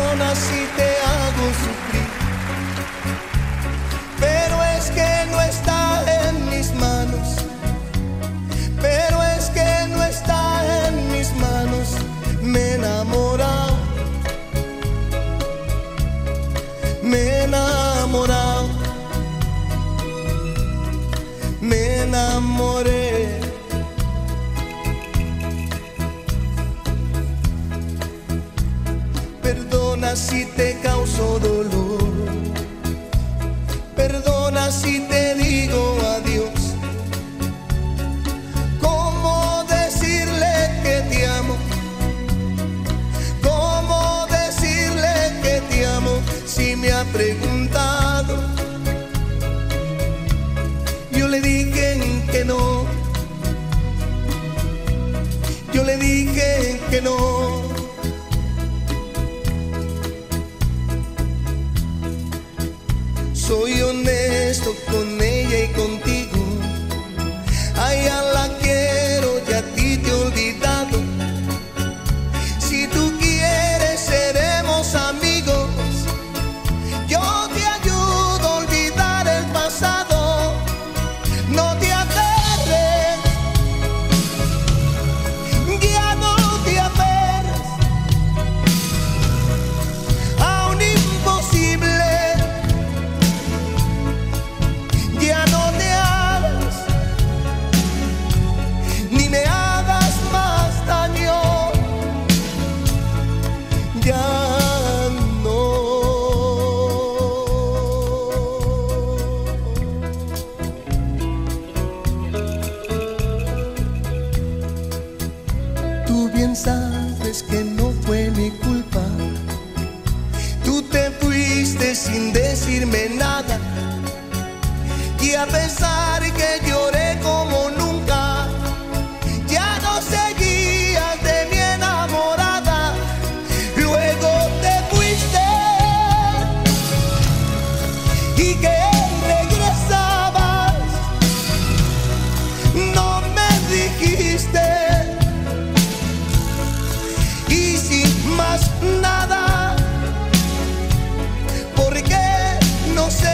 perdona si te hago sufrir, pero es que no está en mis manos, pero es que no está en mis manos. Me he enamorado, me he enamorado, me enamoré. Perdona si te causo dolor, perdona si te digo adiós. ¿Cómo decirle que te amo? ¿Cómo decirle que te amo si me ha preguntado? Yo le dije que no, yo le dije que no. Soy honesto con ella y contigo. A ella la quiero y a ti te he olvidado. Si tú quieres seremos amigos. Yo te ayudo a olvidar el pasado. No te aferres, ya no te aferres a un imposible. Ya no te hagas, ni me hagas más daño. Ya no. Tú bien sabes que no fue mi culpa. Tú te fuiste sin decirme nada. Y a pesar que lloré como nunca, ya no seguías de mi enamorada. Luego te fuiste y que regresabas, no me dijiste. Y sin más nada, porque no sé.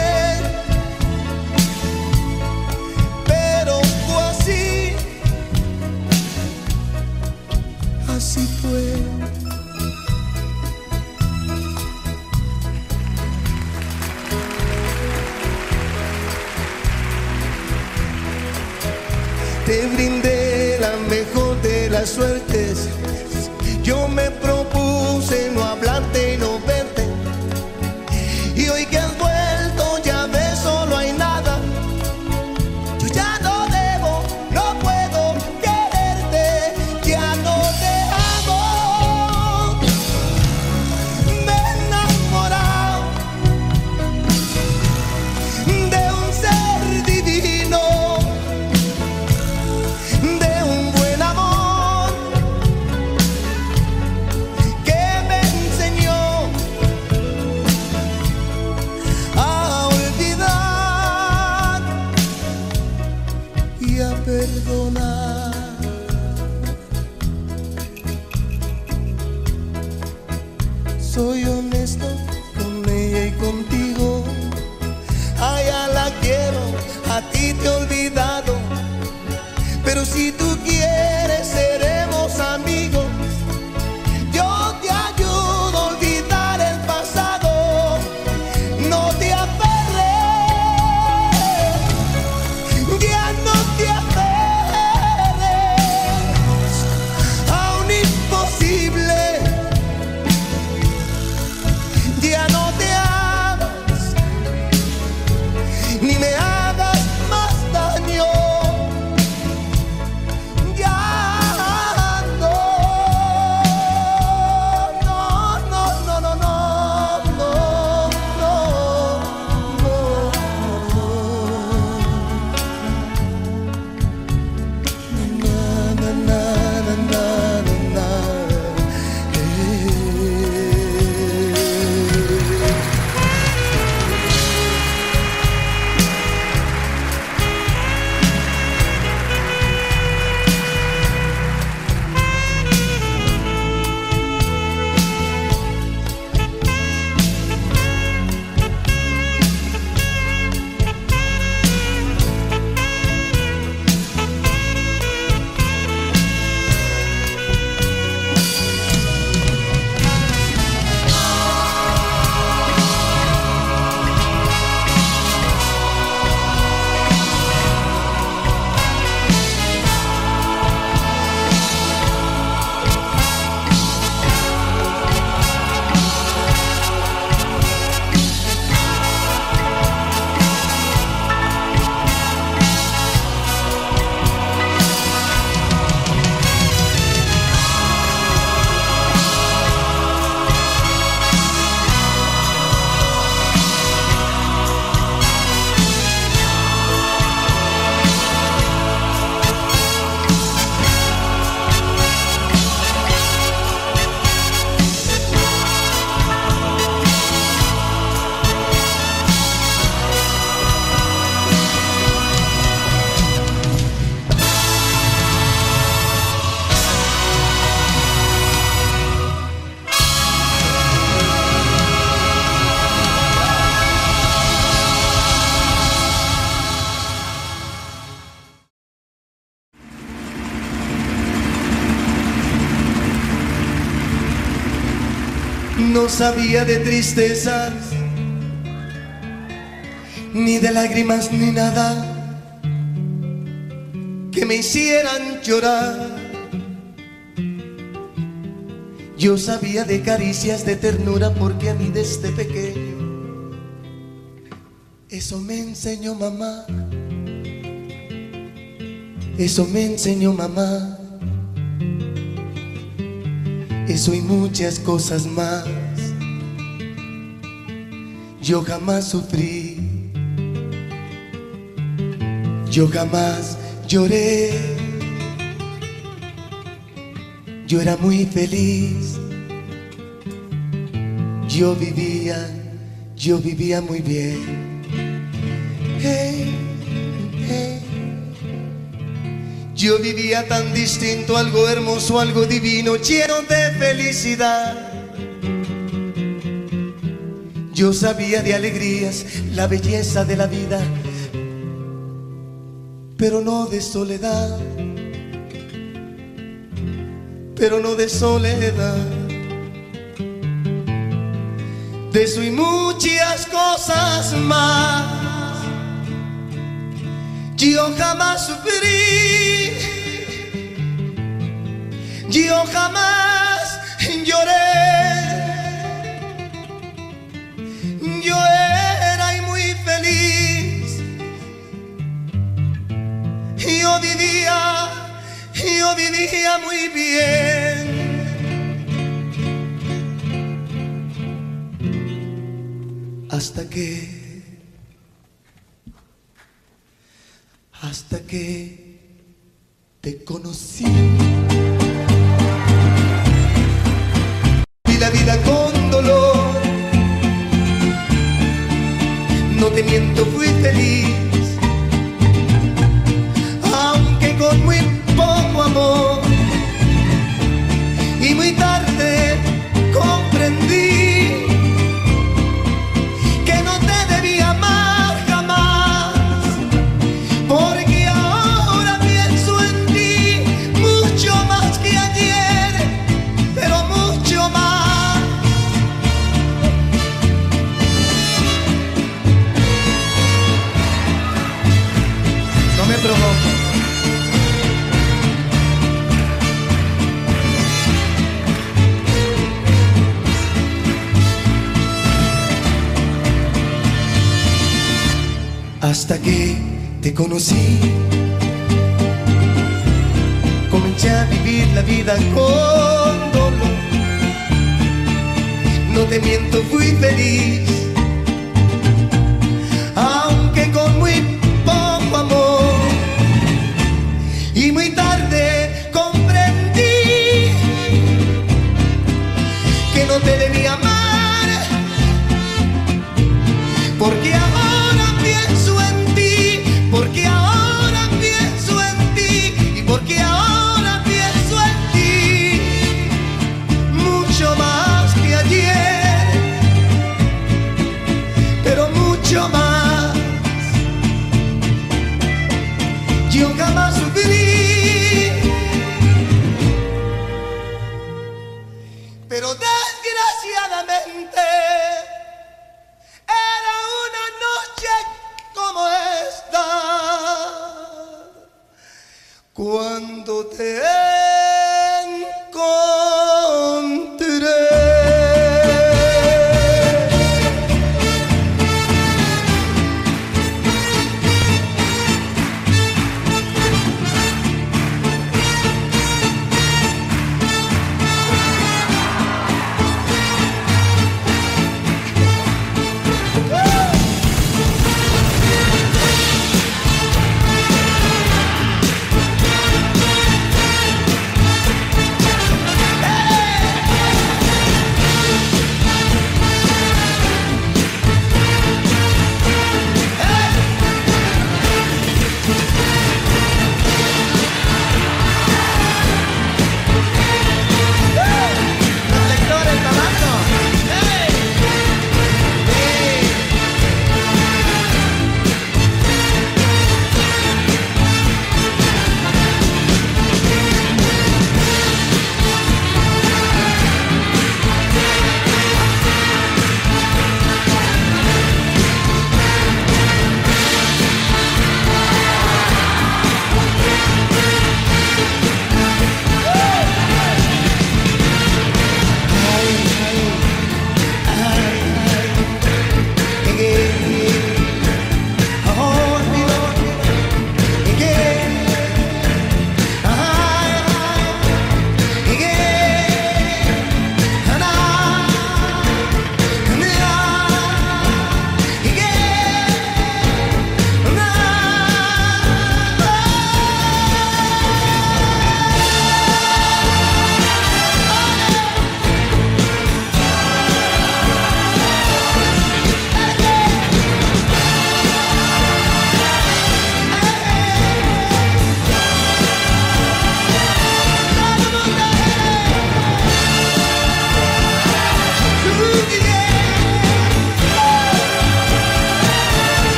Así fue. Te brindé la mejor de las suertes. Yo me propuse no hablarte y no verte. Y hoy que has vuelto ya ves, solo hay nada. Yo ya no debo, no puedo quererte. Ya no te amo. Me he enamorado de un ser divino, de un buen amor que me enseñó a olvidar y a perdonar. Soy honesto con ella y contigo. A ella la quiero, a ti te he olvidado. Pero si tú quieres seremos amigos. Yo te ayudo a olvidar el pasado. No te aferres, ya no te aferres a un imposible. No sabía de tristezas, ni de lágrimas, ni nada que me hicieran llorar. Yo sabía de caricias, de ternura, porque a mí desde pequeño eso me enseñó mamá. Eso me enseñó mamá. Eso y muchas cosas más. Yo jamás sufrí, yo jamás lloré. Yo era muy feliz. Yo vivía muy bien. Hey, hey. Yo vivía tan distinto, algo hermoso, algo divino, lleno de felicidad. Yo sabía de alegrías, la belleza de la vida, pero no de soledad. Pero no de soledad. De eso y muchas cosas más. Yo jamás sufrí, yo jamás lloré. Yo era muy feliz. Yo vivía muy bien. Hasta que te conocí. Vi la vida con dolor. No te miento, fui feliz, aunque con muy poco amor. Y muy tarde comprendí que no te debía amar jamás, porque ahora pienso en ti mucho más que ayer, pero mucho más. No me provoques. Hasta que te conocí, comencé a vivir la vida con dolor. No te miento, fui feliz, aunque con muy poco amor. Y muy tarde comprendí que no te debía amar, porque ahora pienso en ti, porque ahora pienso en ti, y porque ahora pienso en ti mucho más que ayer, pero mucho más. Yo jamás sufrí, pero desgraciadamente era una noche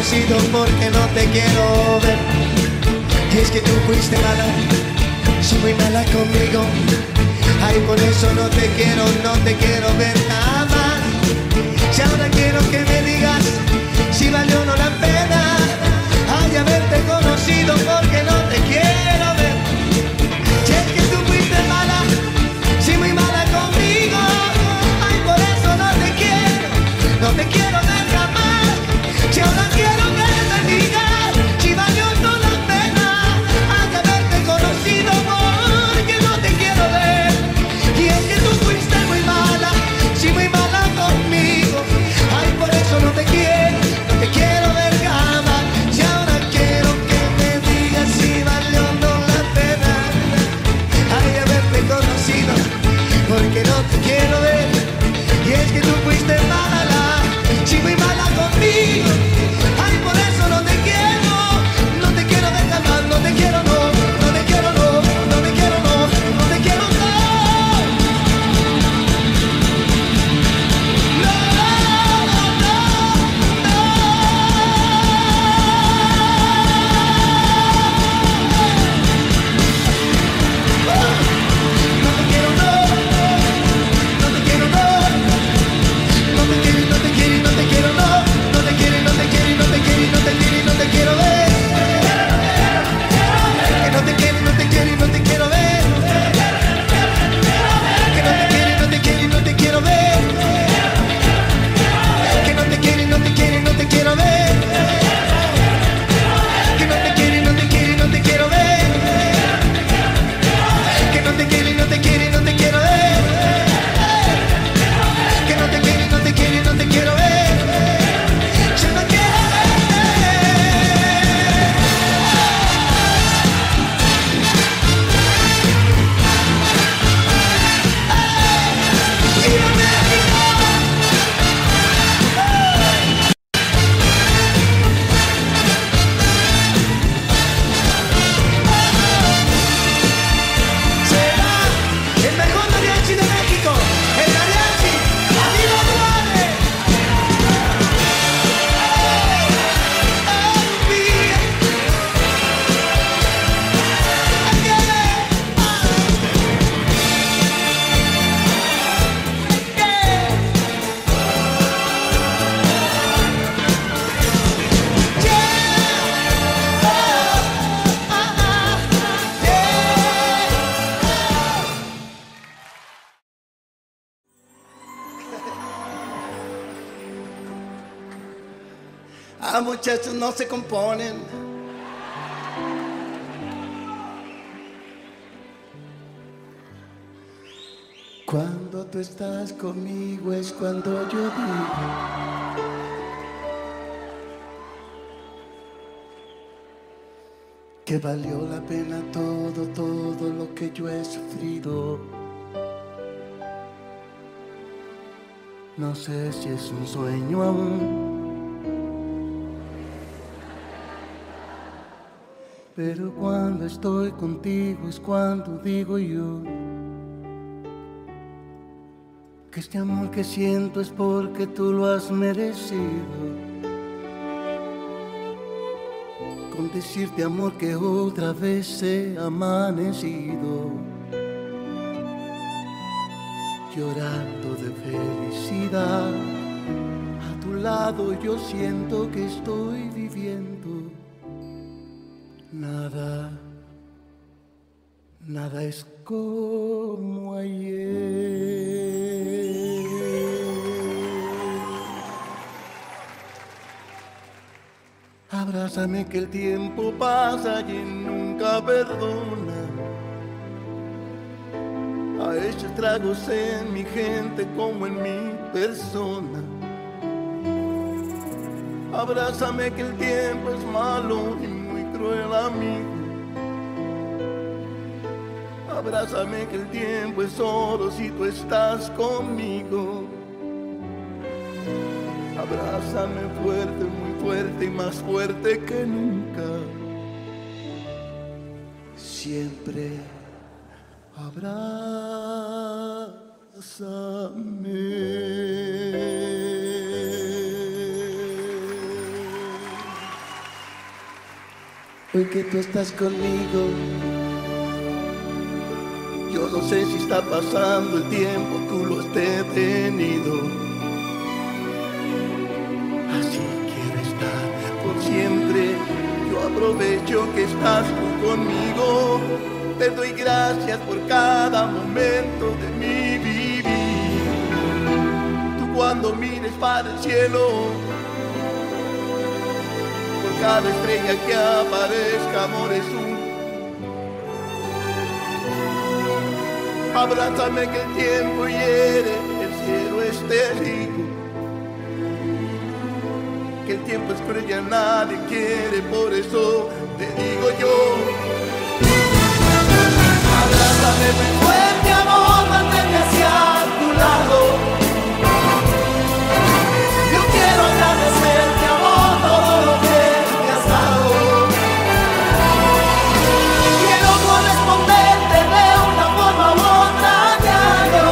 conocido porque no te quiero ver. Y es que tú fuiste mala, sí, muy mala conmigo. Ay, por eso no te quiero ver jamás. Si ahora quiero que me digas si valió o no la pena, ay, haberte conocido porque no te quiero ver. Si es que tú fuiste mala, sí, muy mala conmigo. Ay, por eso no te quiero ver jamás. Si ahora quiero que me digas si valió o no la pena, ay, haberte conocido porque no te quiero ver. Y es que tú fuiste muy mala, sí, muy mala conmigo. Ay, por eso no te quiero ver jamás. Si ahora quiero que me digas si valió o no la pena, ay, haberte conocido porque no te quiero ver. Y es que tú fuiste mala, sí, muy mala conmigo. Ay, por eso no te quiero ver jamás. No te quiero, no, no te quiero, no, no te quiero, no, no te quiero, no. No, no, no. No te quiero, no. No te quiero, no. No te quiero, no te quiero, no te quiero, no. No te quiero, no te quiero, no te quiero, no te quiero, no te quiero ver. Que no te quiero, no te quiero, no te quiero ver. Que no te quiero, no te quiero, no te quiero ver. Que no te quiero, no te quiero, no te quiero ver. Que no te quiero, no te quiero, no te quiero ver. Que no te quiero, no te quiero, no te quiero ver. Que no te quiero, no te quiero, no te quiero ver. Yo no quiero verte. ¡Viva México! Será el mejor mariachi de México, el mariachi Amigo Duarte. Ah, muchachos, no se componen. Cuando tú estás conmigo es cuando yo digo que valió la pena todo lo que yo he sufrido. No sé si es un sueño aún, pero cuando estoy contigo es cuando digo yo que este amor que siento es porque tú lo has merecido. Con decirte, amor, que otra vez he amanecido llorando de felicidad. A tu lado yo siento que estoy viviendo. Nada es como ayer. Abrázame que el tiempo pasa y nunca perdona. Ha hecho estragos en mi gente como en mi persona. Abrázame que el tiempo es malo y muy cruel amigo. Abrázame que el tiempo es oro si tú estás conmigo. Abrázame fuerte, muy fuerte y más fuerte que nunca. Siempre abrázame. hoy que tú estás conmigo. Yo no sé si está pasando el tiempo, tú lo has detenido. Así quiero estar por siempre. Yo aprovecho que estás tú conmigo. Te doy gracias por cada momento de mi vivir. Tú cuando mires para el cielo, por cada estrella que aparezca, amor, es un abrázame que el tiempo hiere, el cielo es testigo. Que el tiempo es cruel y a nadie quiere, por eso te digo yo. Abrázame muy fuerte, amor, manténme hacia tu lado. Yo quiero agradecerte, amor, todo lo que me has dado. Quiero corresponderte de una forma u otra diario.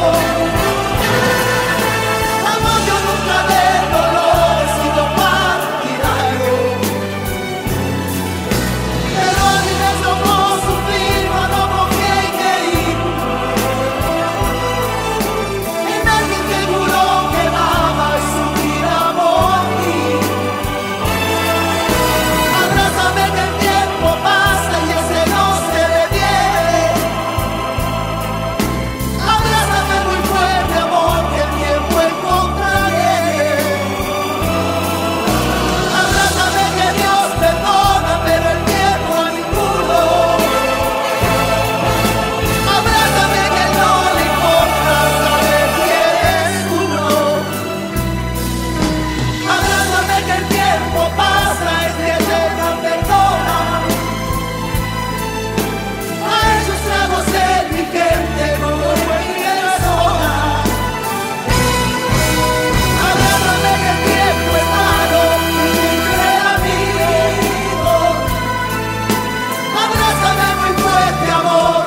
Amor, yo nunca de dolor he sido partidario. Pero a mí me tocó sufrir cuando confié y creí en alguien que juró que daba su vida por mí. Abrázame que el tiempo pasa y ese no se detiene. Abrázame muy fuerte, amor, que el tiempo encontraré. Abrázame que Dios perdona, pero el tiempo a ninguno. Abrázame que no le importa saber quién es uno. Abrázame que el tiempo pasa, es que eterno perdona. A esos tragos de mi gente como buen persona. Abrázame que el tiempo es malo y libre amigo. Abrázame muy fuerte, amor.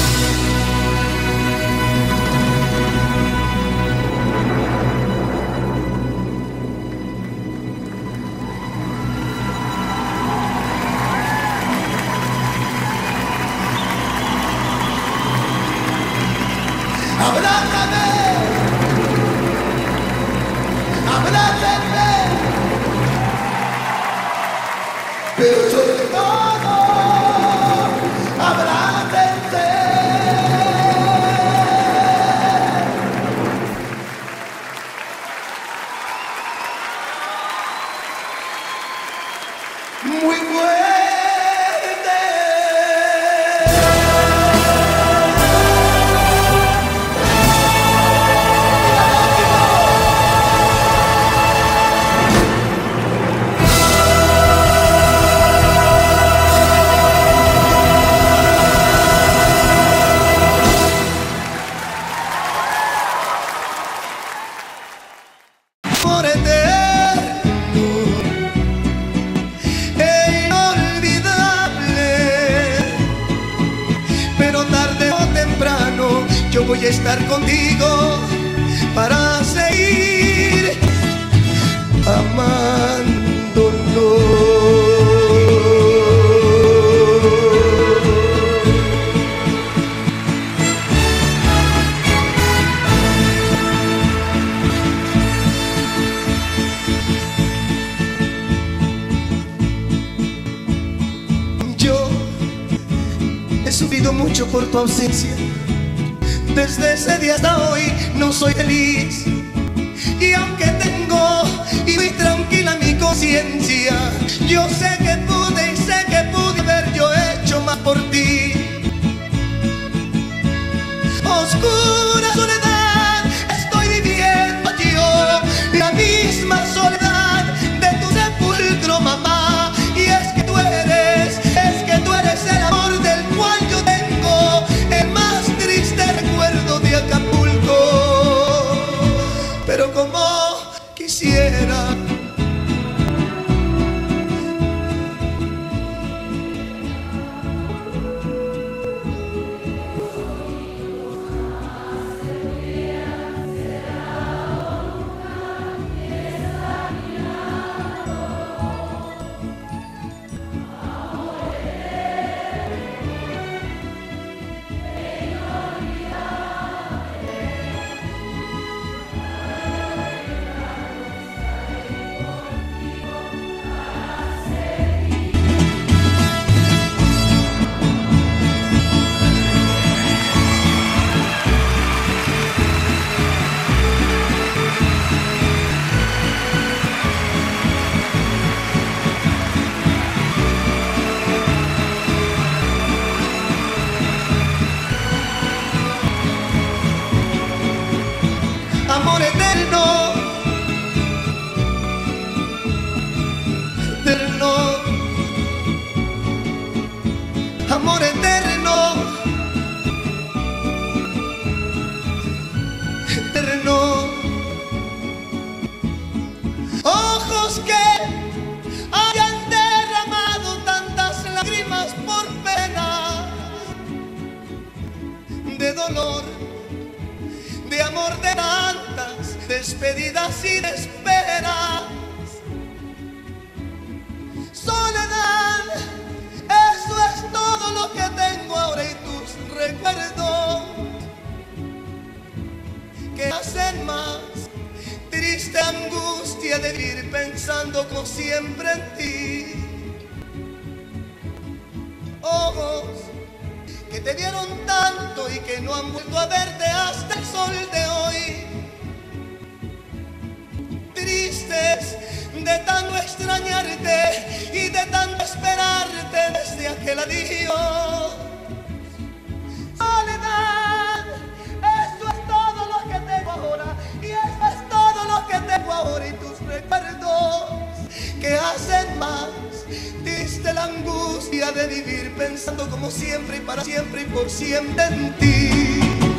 Abrázame, abrázame, pero sobre todo, abrácense. Muy fuerte. Por eterno e inolvidable, pero tarde o temprano yo voy a estar contigo para seguir amándonos. Yo he sufrido mucho por tu ausencia. Desde ese día hasta hoy no soy feliz. Y aunque tengo y muy tranquila mi conciencia, yo sé que pude y sé que pude haber yo hecho más por ti. Oscura soledad estoy viviendo yo, la misma soledad de tu sepulcro, mamá. Y es que tú eres el amor del cual yo tengo el más triste recuerdo de Acapulco. Pero como quisiera de dolor, de amor, de tantas despedidas y de esperas. Soledad, eso es todo lo que tengo ahora y tus recuerdos que hacen más triste angustia de vivir pensando como siempre en ti. Ojos que te vieron tanto y que no han vuelto a verte hasta el sol de hoy. Tristes de tanto extrañarte y de tanto esperarte desde aquel adiós. Soledad, eso es todo lo que tengo ahora y eso es todo lo que tengo ahora y tus recuerdos que hacen más triste la angustia de vivir pensando como siempre y para siempre y por siempre en ti.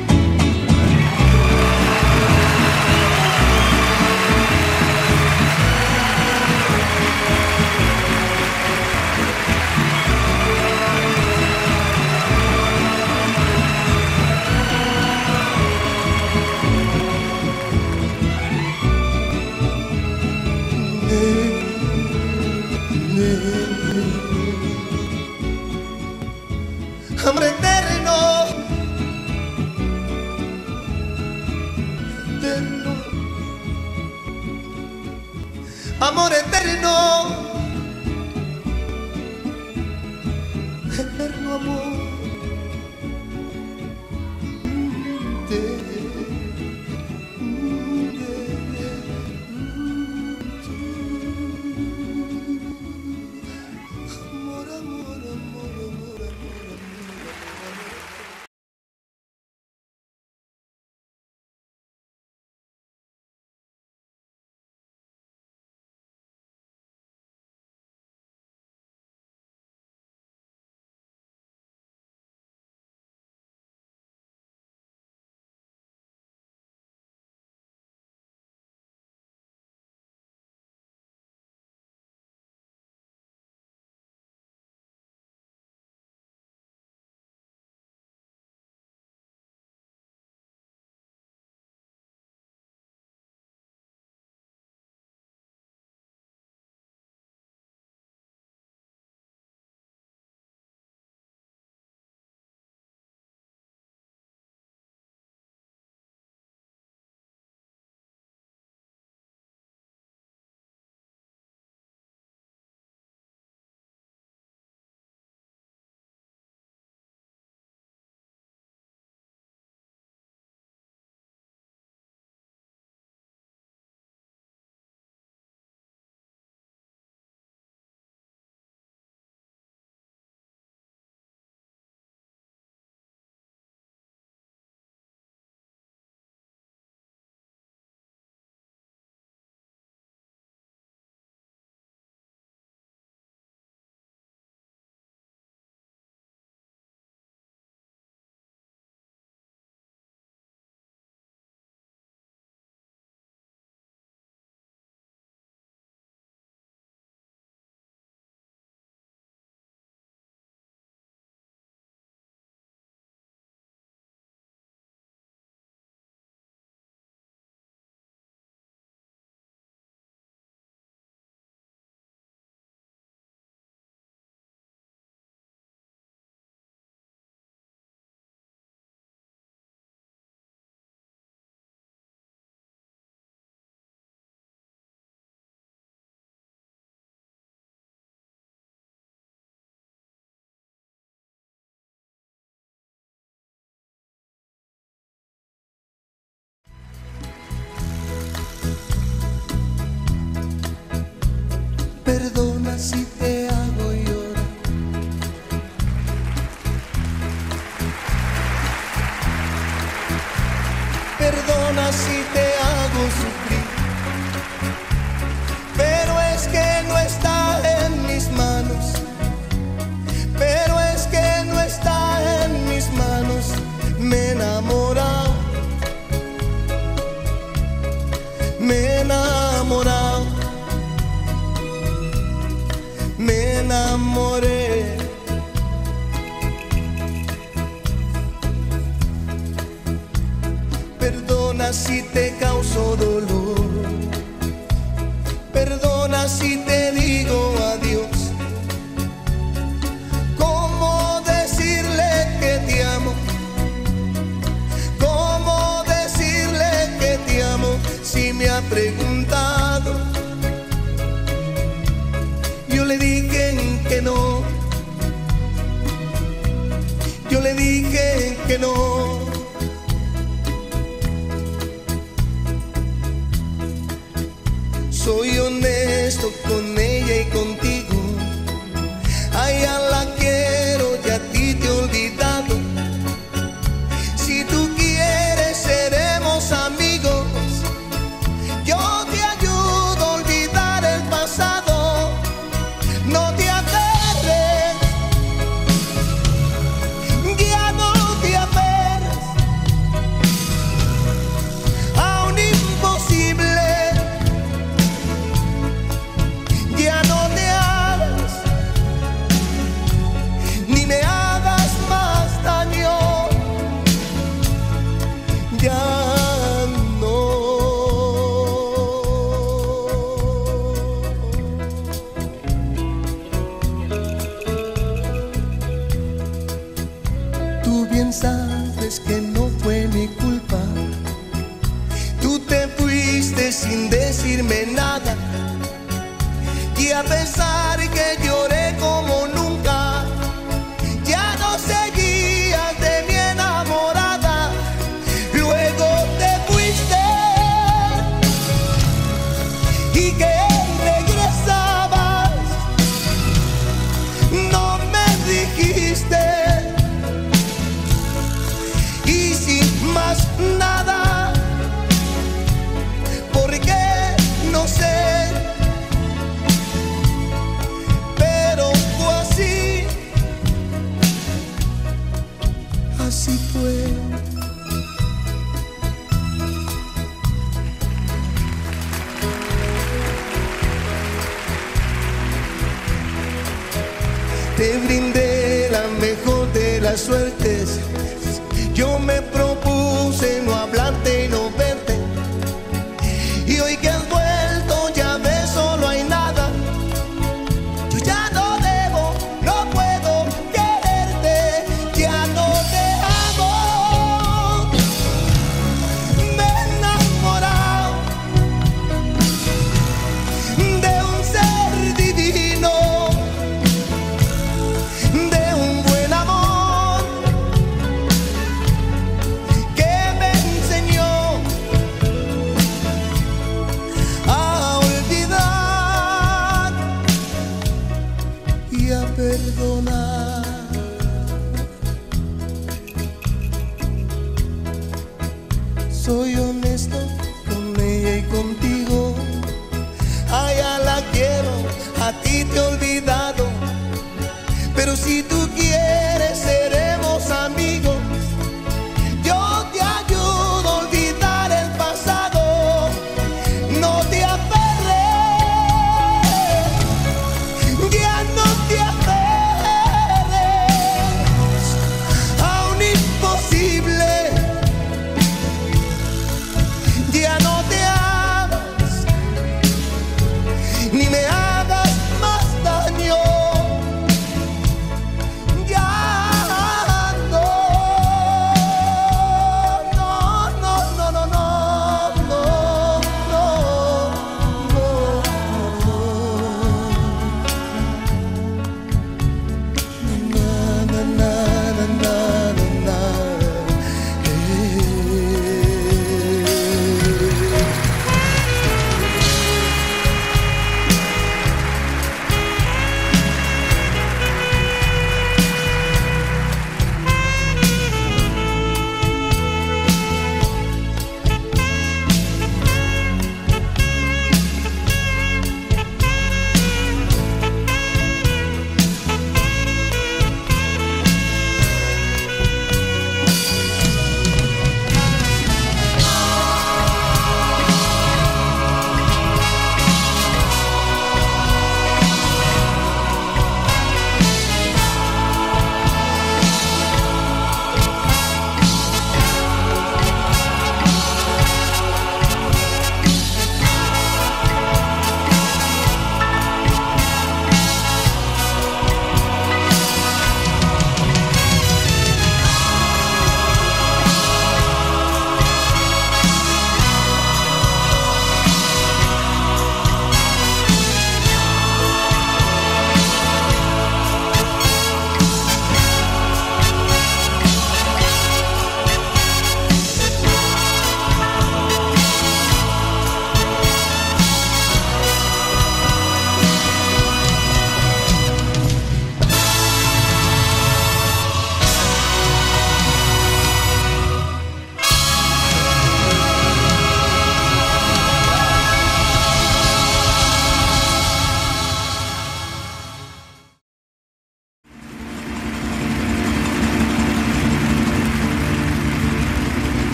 Amor eterno, eterno, amor eterno, eterno amor. Perdona si te hago llorar. Perdona si te hago sufrir, pero es que no está en mis manos. Pero es que no está en mis manos. Me he enamorado, me he enamorado, me enamoré. Perdona si te causo dolor, perdona si te digo adiós. ¿Cómo decirle que te amo? ¿Cómo decirle que te amo si me ha preguntado? Yo le dije que no, yo le dije que no. Soy honesto con ella y contigo. A ella la quiero y a ti te he olvidado. Si tú quieres seremos amigos. Yo te ayudo a olvidar el pasado. No te aferres, ya no te aferres a un imposible. Ya no te hagas, ni me hagas más daño. Ya no. Tú bien sabes que no fue mi culpa. Tú te fuiste sin decirme nada. Y a pesar que lloré como nunca, ya no seguías de mi enamorada. Luego te fuiste y que regresabas, no me dijiste. Y sin más nada, porque no sé. Así fue. Te brindé la mejor de las suertes. Yo me propuse no hablarte y no verte. Y hoy que has vuelto ya ves, solo hay nada. Yo ya no debo, no puedo quererte. Ya no te amo. Me he enamorado de un ser divino, de un buen amor que me enseñó a olvidar y a perdonar. Soy honesto con ella y contigo. A ella la quiero, a ti te he olvidado. Pero si tú quieres seremos amigos. Yo te ayudo a olvidar el pasado. No te aferres, ya no te aferres a un imposible.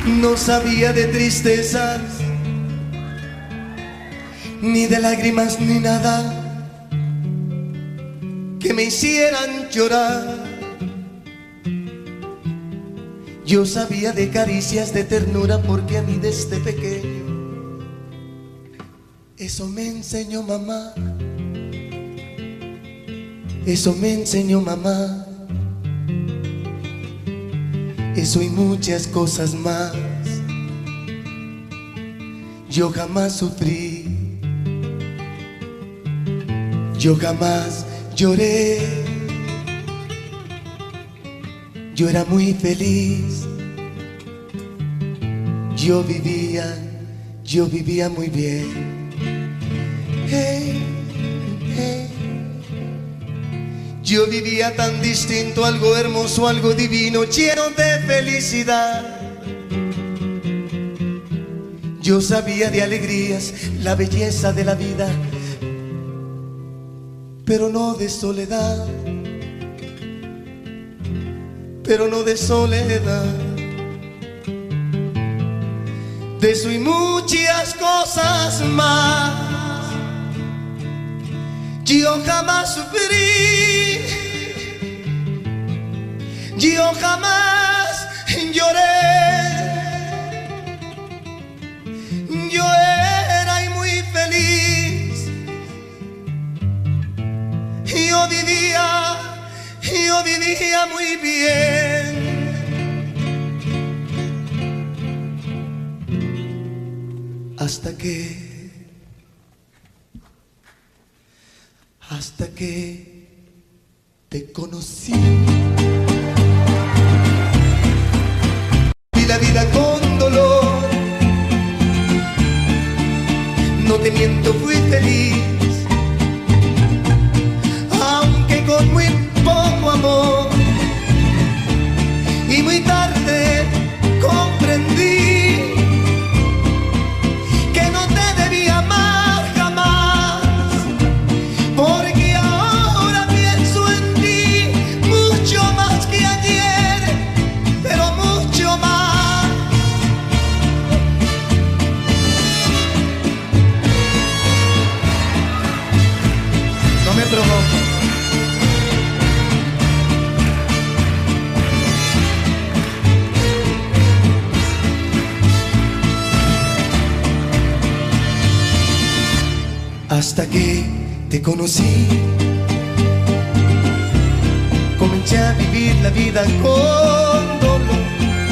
No sabía de tristezas, ni de lágrimas, ni nada que me hicieran llorar. Yo sabía de caricias, de ternura, porque a mí desde pequeño eso me enseñó mamá. Eso me enseñó mamá. Eso y muchas cosas más. Yo jamás sufrí, yo jamás lloré. Yo era muy feliz. Yo vivía muy bien. Hey, hey. Yo vivía tan distinto, algo hermoso, algo divino, lleno de felicidad. Yo sabía de alegrías, la belleza de la vida, pero no de soledad. Pero no de soledad. De eso y muchas cosas más. Yo jamás sufrí, yo jamás lloré. Yo era muy feliz. Yo vivía muy bien. Hasta que te conocí. Vi la vida con dolor. No te miento, fui feliz, aunque con muy poco amor. Y muy tarde comprendí que no te debía amar jamás, porque ahora pienso en ti mucho más que ayer, pero mucho más. No me provoques. Hasta que te conocí, comencé a vivir la vida con dolor.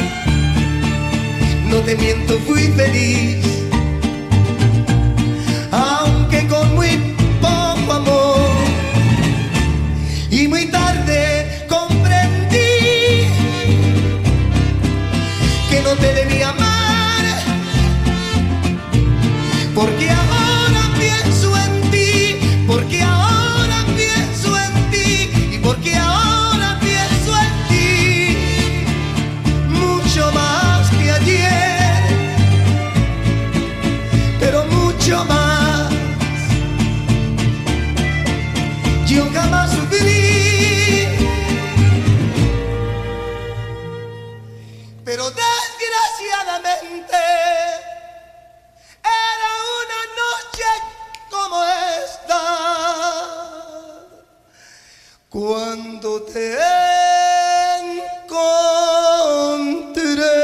No te miento, fui feliz, aunque con muy poco amor. Y muy tarde comprendí que no te debía amar, porque ahora pienso en ti, porque ahora pienso en ti, y porque ahora pienso en ti mucho más que ayer, pero mucho más. Yo jamás sufrí, pero desgraciadamente era una noche como esta, cuando te encontré.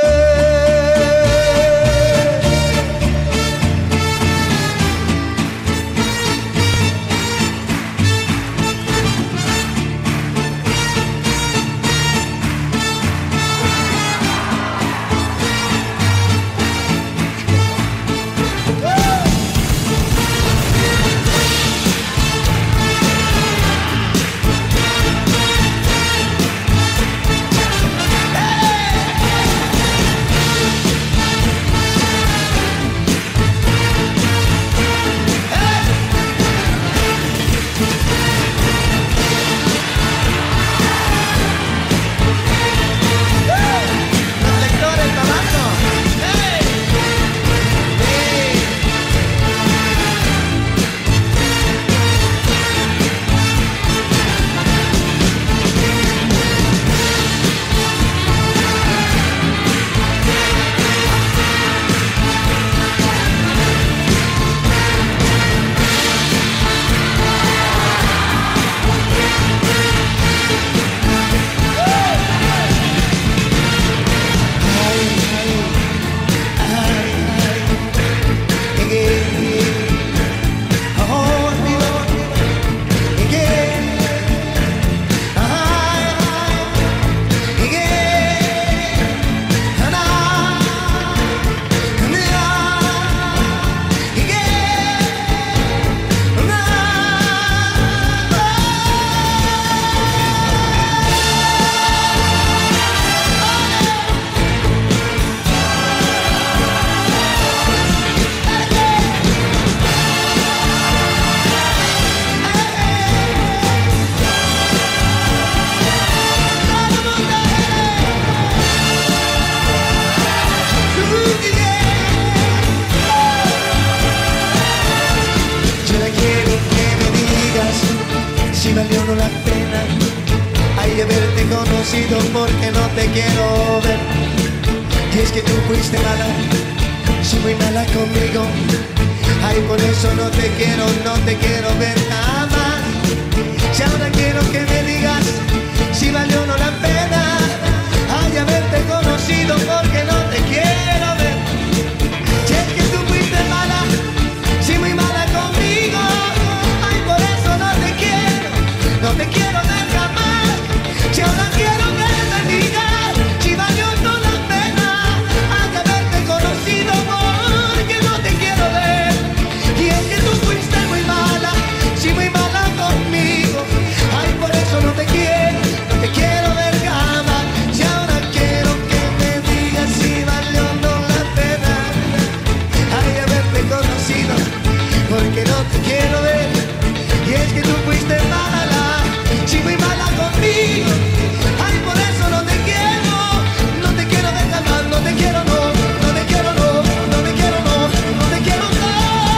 conocido porque no te quiero ver. Y es que tú fuiste mala, sí, muy mala conmigo. Ay, por eso no te quiero ver jamás. Si ahora quiero que me digas si valió o no la pena, ay, haberte conocido porque no te quiero ver. Si es que tú fuiste mala, sí, muy mala conmigo. Ay, por eso no te quiero ver jamás. Si ahora quiero que me digas si valió o no la pena, ay, haberte conocido porque no te quiero ver. Y es que tú fuiste muy mala, sí, muy mala conmigo. Ay, por eso no te quiero ver jamás. Si ahora quiero que me digas si valió o no la pena, ay, haberte conocido porque no te quiero ver. Y es que tú fuiste mala, sí, muy mala conmigo. Ay, por eso no te quiero ver jamás. No te quiero, no, no te quiero, no, no te quiero, no, no te quiero, no.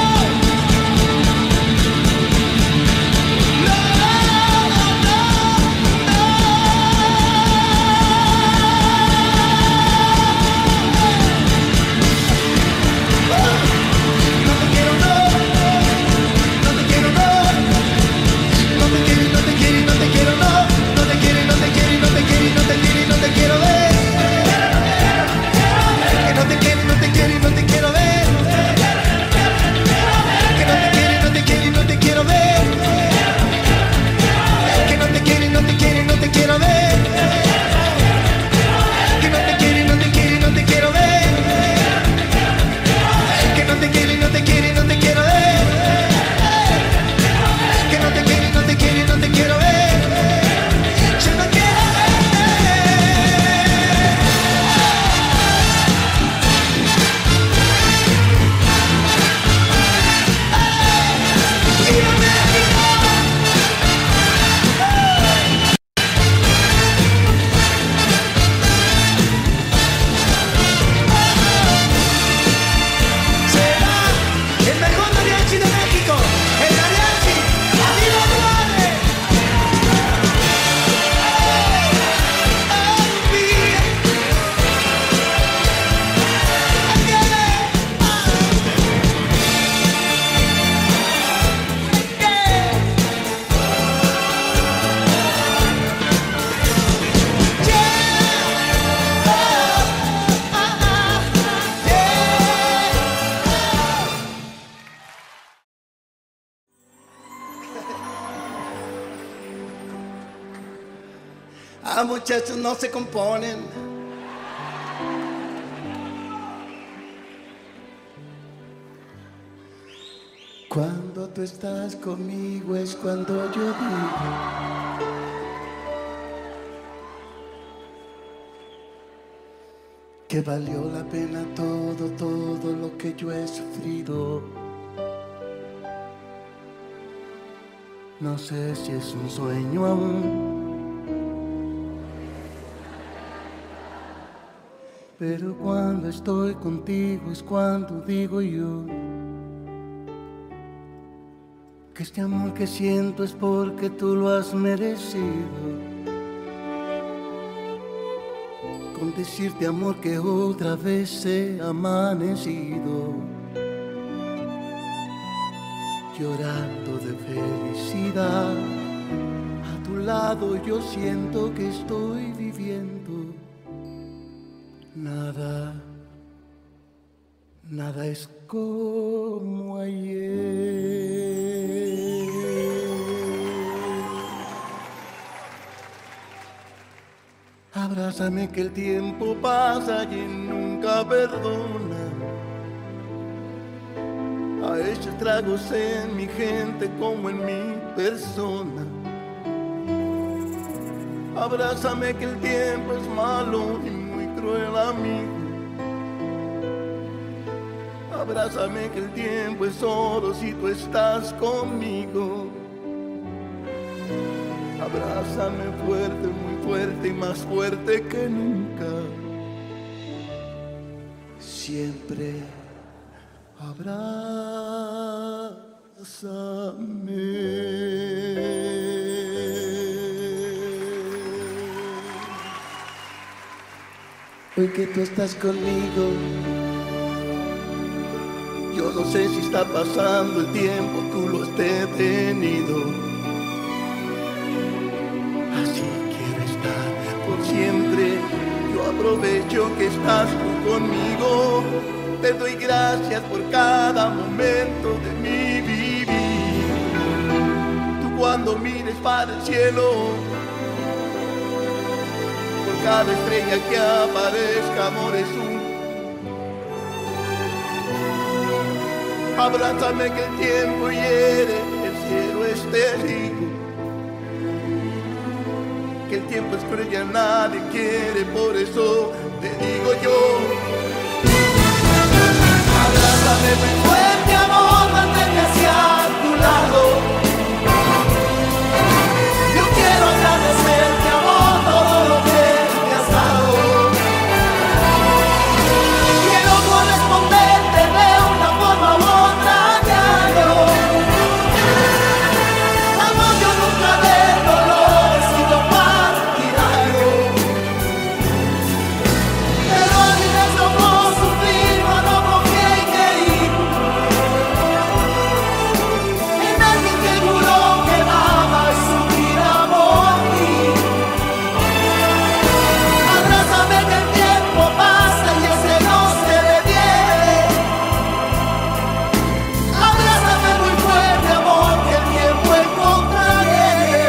Ah, muchachos, no se componen. Cuando tú estás conmigo es cuando yo digo que valió la pena todo lo que yo he sufrido. No sé si es un sueño aún, pero cuando estoy contigo es cuando digo yo que este amor que siento es porque tú lo has merecido. Con decirte, amor, que otra vez he amanecido llorando de felicidad. A tu lado yo siento que estoy viviendo. Nada es como ayer. Abrázame que el tiempo pasa y nunca perdona. Ha hecho estragos en mi gente como en mi persona. Abrázame que el tiempo es malo y muy cruel amigo. Abrázame que el tiempo es oro si tú estás conmigo. Abrázame fuerte, muy fuerte y más fuerte que nunca. Siempre abrázame. hoy que tú estás conmigo. Yo no sé si está pasando el tiempo, tú lo has detenido. Así quiero estar por siempre. Yo aprovecho que estás tú conmigo. Te doy gracias por cada momento de mi vivir. Tú cuando mires para el cielo, por cada estrella que aparezca, amor, es un abrázame que el tiempo hiere, el cielo es testigo. Que el tiempo es cruel y a nadie quiere, por eso te digo yo. Abrázame muy fuerte, amor, manténme hacia tu lado. Yo quiero agradecerte, amor, todo lo que me has dado. Quiero corresponderte de una forma u otra diario. Amor, yo nunca de dolor he sido partidario. Pero a mí me tocó sufrir cuando confié y creí en alguien que juró que daba su vida por mí. Abrázame que el tiempo pasa y ese no se detiene. Abrázame muy fuerte, amor, que el tiempo encontraré.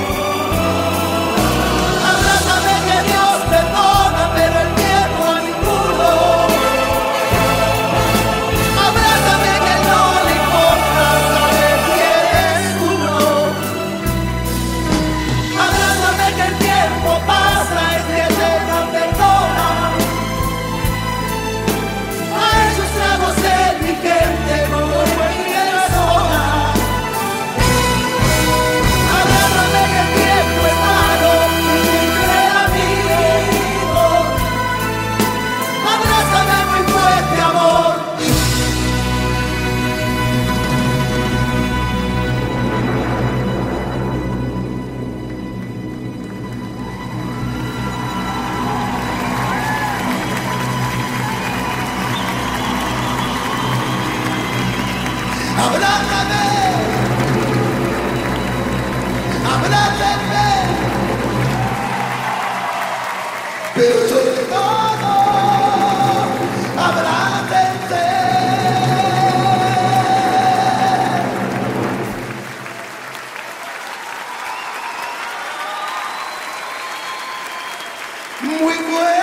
Abrázame que Dios perdona, pero el tiempo a ninguno. Abrázame que no le importa saber quién es uno. Abrázame que el tiempo pasa, es que eterna perdona. Ha hecho estragos en mi gente como en mi persona. Abrázame que el tiempo es malo y siempre amigo. Abrázame muy fuerte, amor. Abrázame, abrázame, pero sobre todo, abrácense. Muy fuerte.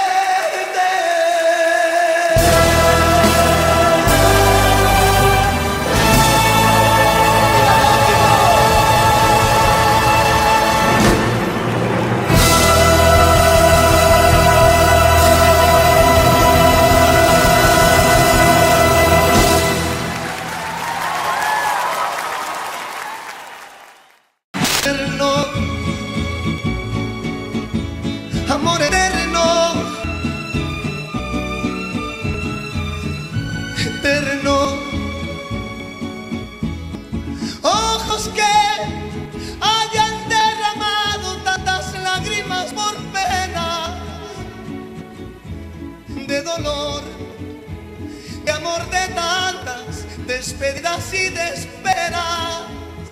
Eterno, amor eterno, eterno. Ojos que hayan derramado tantas lágrimas por pena, de dolor, de amor, de tantas despedidas y de espera.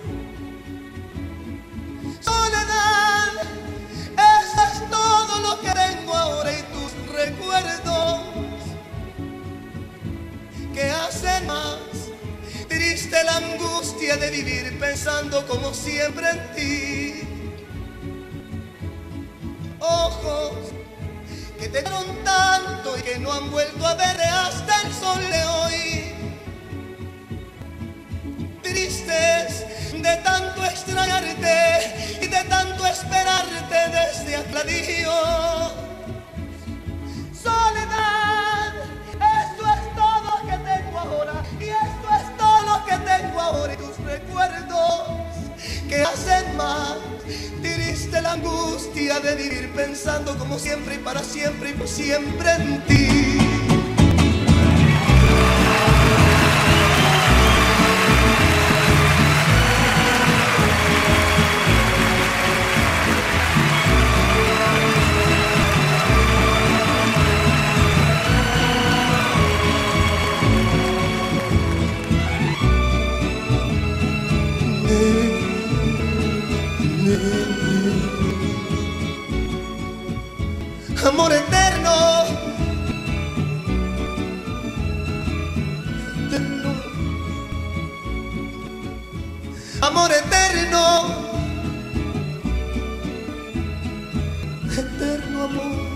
Soledad, eso es todo lo que tengo ahora y tus recuerdos que hacen más triste la angustia de vivir pensando como siempre en ti. Ojos que te dieron tanto y que no han vuelto a verte hasta el sol de hoy. Tristes de tanto extrañarte y de tanto esperarte desde aclarío. Soledad, esto es todo lo que tengo ahora y esto es todo lo que tengo ahora y tus recuerdos que hacen más triste la angustia de vivir pensando como siempre y para siempre y por siempre en ti. amor eterno, eterno amor.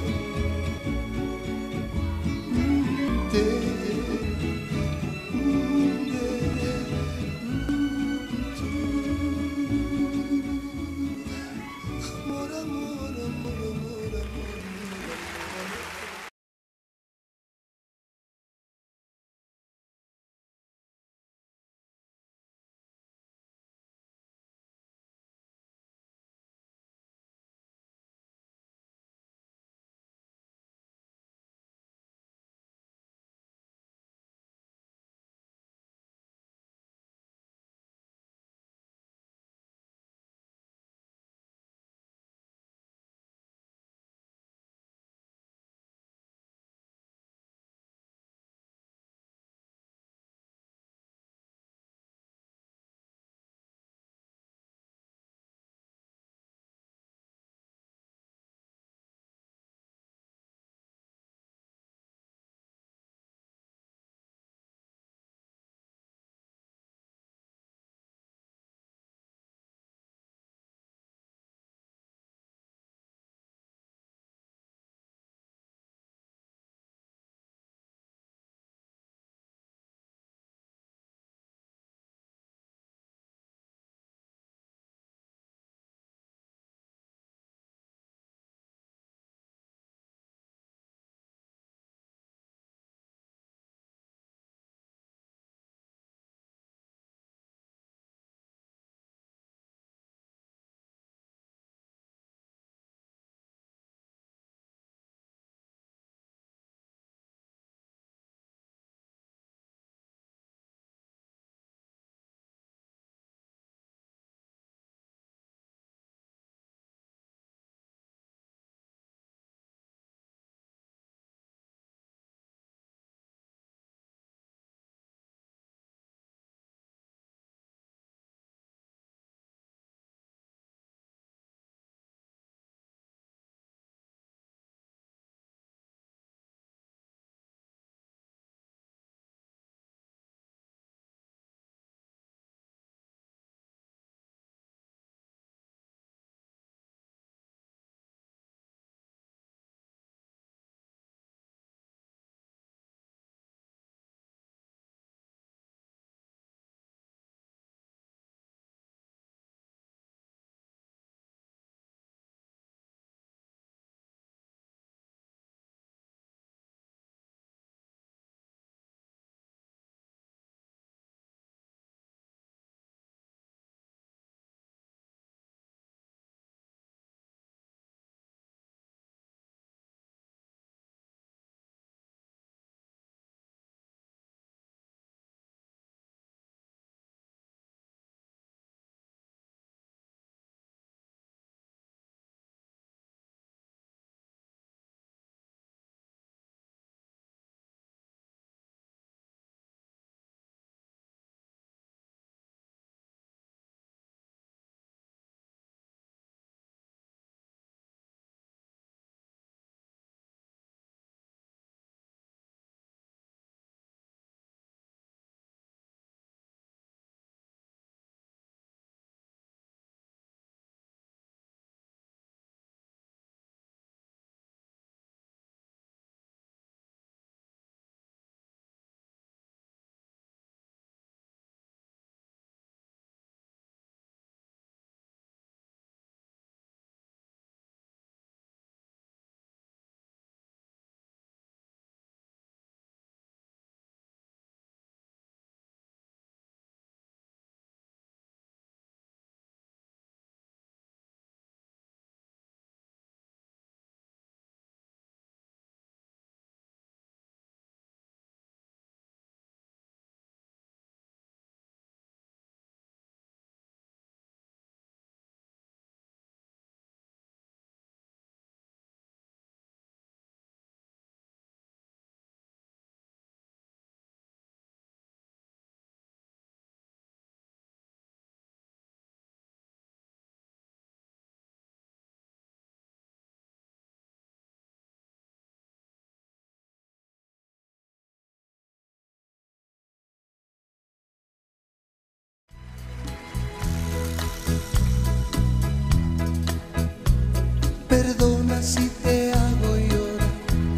Perdona si te hago llorar.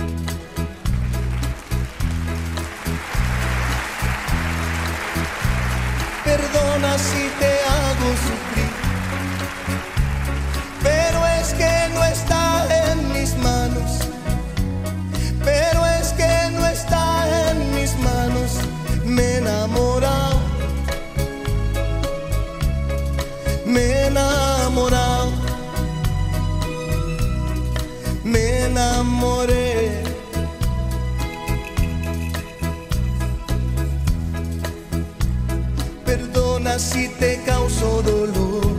Perdona si te hago sufrir, pero es que no está en mis manos. Pero es que no está en mis manos. Me he enamorado, me he enamorado, me enamoré. Perdona si te causo dolor,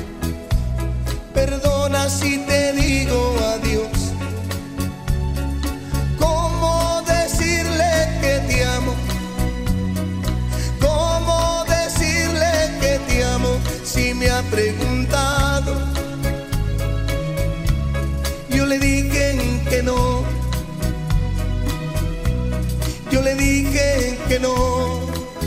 perdona si te digo adiós. ¿Cómo decirle que te amo? ¿Cómo decirle que te amo si me ha preguntado? Yo le dije que no, yo le dije que no.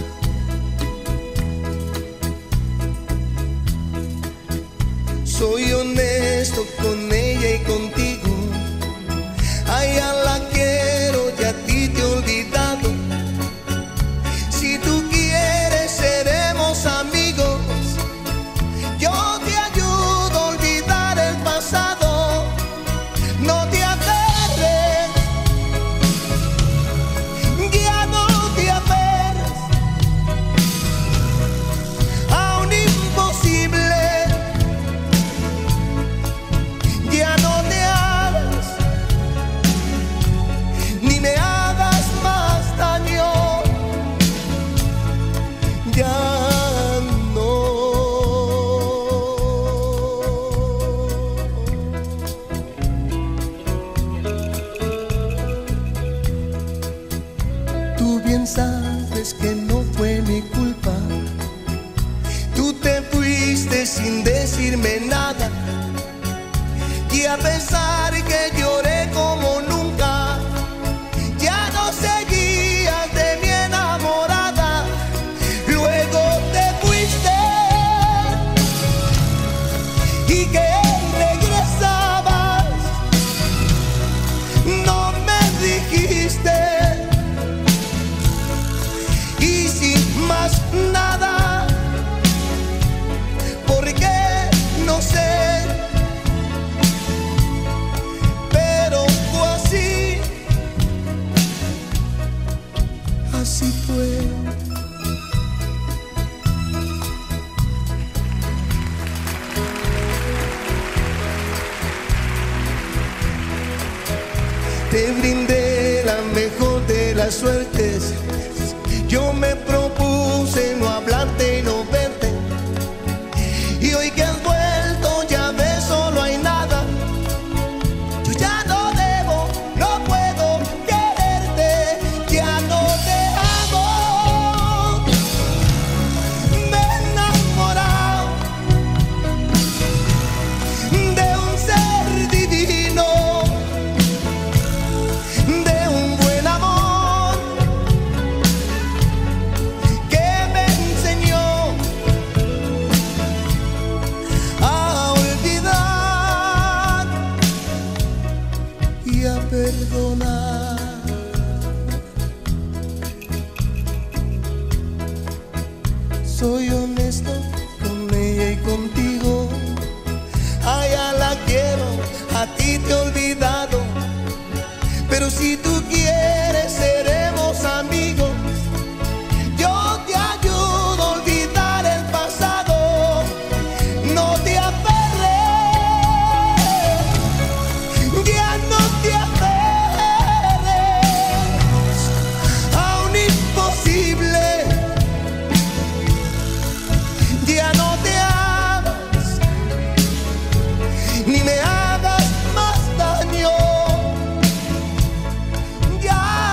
Soy honesto con ella y contigo. A ella la quiero y a ti te he olvidado. Si tú quieres seremos amigos. Yo te ayudo a olvidar el pasado. No te aferres, ya no te aferres a un imposible. Ya no te hagas, ni me hagas más daño. Ya no. Tú bien sabes que no fue mi culpa. Tú te fuiste sin decirme nada. Y a pesar que lloré como nunca, ya no seguías de mi enamorada. Luego te fuiste y que regresabas, no me dijiste. Y sin más nada, porque no sé. Así fue. Te brindé la mejor de las suertes. Yo me propuse no hablarte y no verte. Y hoy que has vuelto ya ves, solo hay nada. Yo ya no debo, no puedo quererte. Ya no te amo. Me he enamorado de un ser divino, de un buen amor que me enseñó a olvidar y a perdonar. Soy honesto con ella y contigo. A ella la quiero, a ti te he olvidado. Pero si tú quieres seremos amigos. Yo te ayudo a olvidar el pasado. No te aferres, ya no te aferres a un imposible. Ya no te hagas, ni me hagas más daño. Ya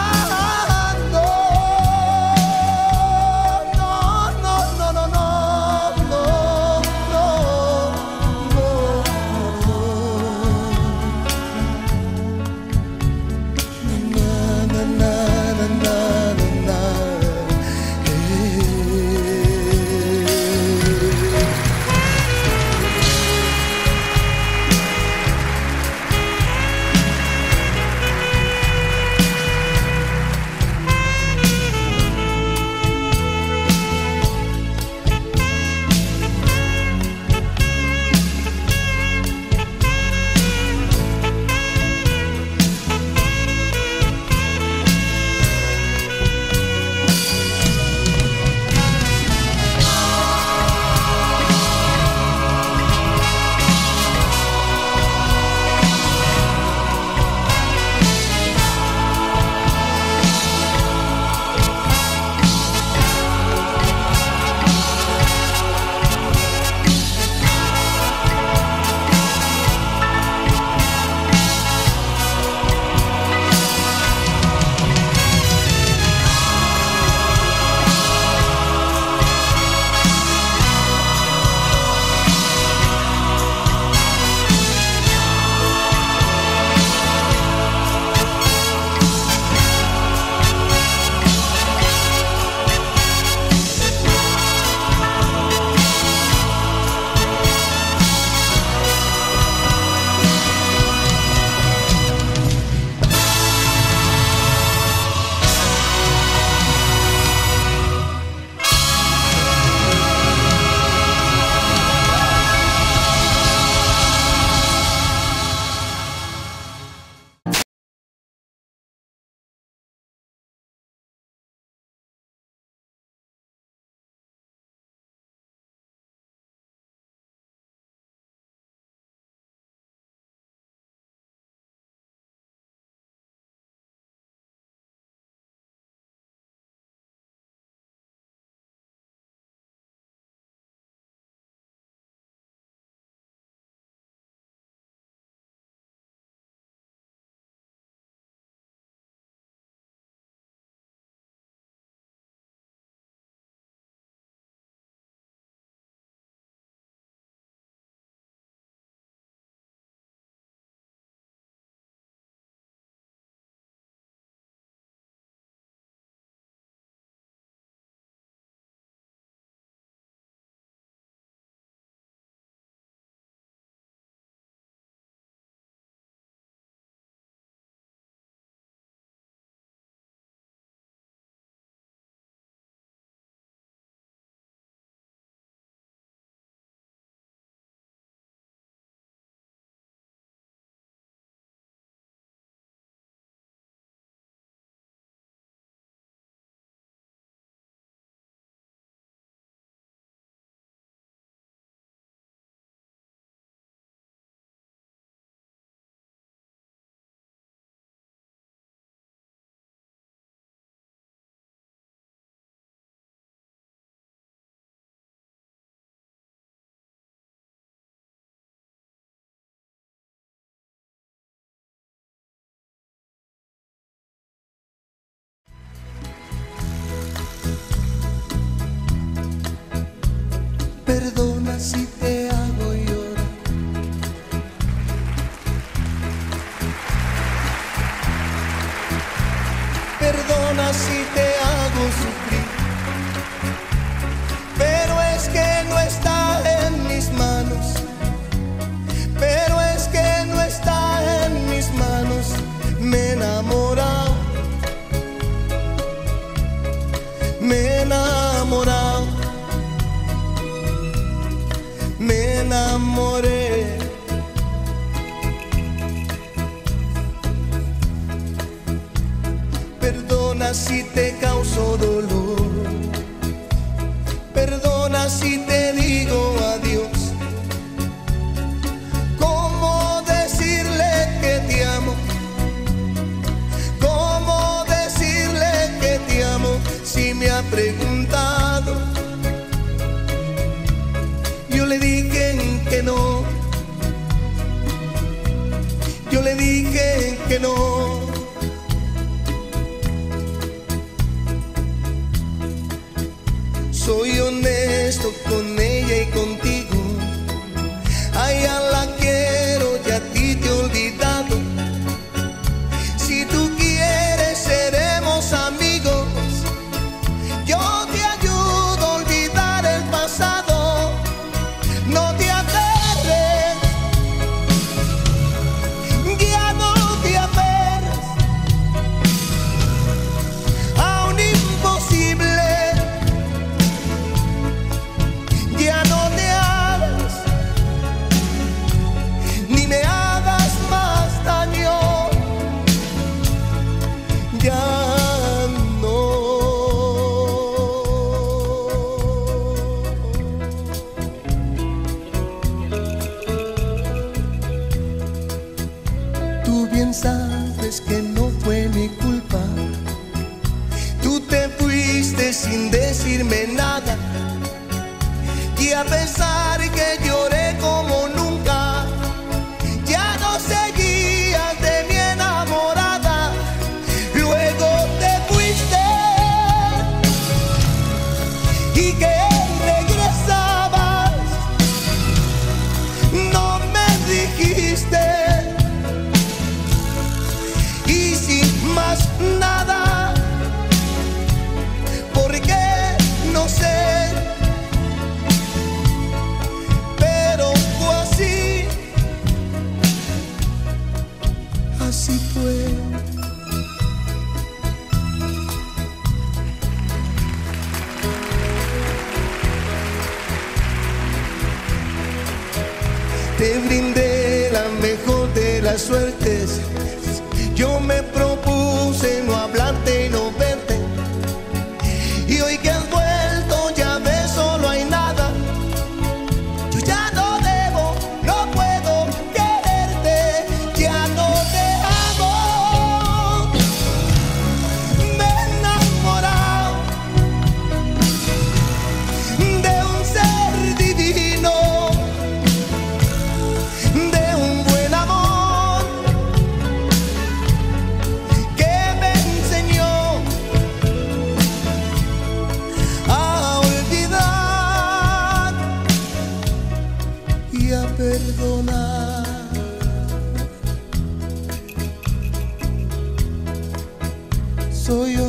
Perdona si te hago sufrir, pero es que no está en mis manos. Pero es que no está en mis manos. Me he enamorado, me he enamorado, me enamoré. Perdona si te causo dolor, perdona si te digo adiós. ¿Cómo decirle que te amo? ¿Cómo decirle que te amo si me ha preguntado? Yo le dije que no, yo le dije que no. Soy honesto con ella y contigo. A ella la quiero y a ti te he olvidado. Si tú quieres seremos amigos. Yo te ayudo a olvidar el pasado. No te aferres, ya no te aferres a un imposible. Ya no te hagas, ni me hagas más daño. Ya no. Tú bien sabes que no fue mi culpa. Tú te fuiste sin decirme nada. Y a pesar que lloré como nunca, ya no seguías de mi enamorada. Luego te fuiste y que regresabas, no me dijiste. Y sin más nada, porque no sé. Así fue. Te brindé la mejor de las suertes. Yo me propuse no hablarte y no verte. Y hoy que has vuelto ya ves, solo hay nada. Yo ya no debo, no puedo quererte. Ya no te amo. Me he enamorado de un ser divino, de un buen amor que me enseñó a olvidar y a perdonar. Soy